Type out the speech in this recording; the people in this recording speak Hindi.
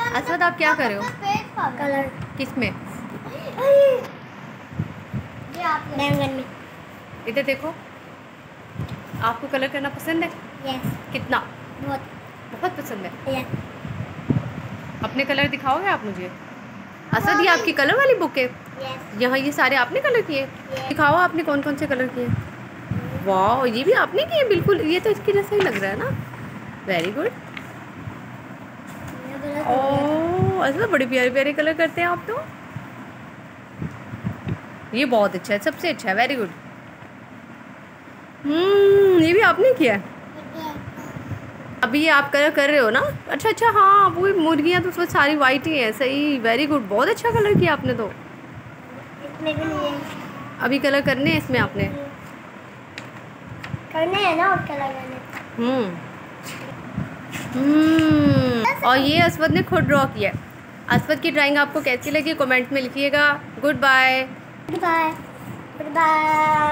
असद आप क्या कर रहे हो? कलर किस में? बैंगन में। इधर देखो, आपको कलर करना पसंद है? यस। कितना? बहुत। बहुत पसंद है। यस। अपने कलर दिखाओगे आप मुझे? असद, ये आपकी कलर वाली बुक है? यस। यहाँ ये सारे आपने कलर किए? दिखाओ आपने कौन कौन से कलर किए। वाह, ये भी आपने किए? बिल्कुल, ये तो इसकी जैसा ही लग रहा है ना। Very good. ओह असद, बड़े प्यारे प्यारे कलर करते हैं आप तो। ये बहुत अच्छा है, सबसे अच्छा है। Very good. ये भी आपने किया है? अभी ये आप कलर कर रहे हो ना? अच्छा अच्छा, हाँ वो मुर्गियाँ तो उसमें सारी वाइट ही है। सही, वेरी गुड, बहुत अच्छा कलर किया आपने तो। इसमें भी नहीं है। अभी कलर करने हैं इसमें आपने? करने हैं ना, और कलर करने। और ये असवद ने खुद ड्रॉ किया है। असवद की ड्राइंग आपको कैसी लगी कमेंट में लिखिएगा। Good bye. Good bye. Good bye.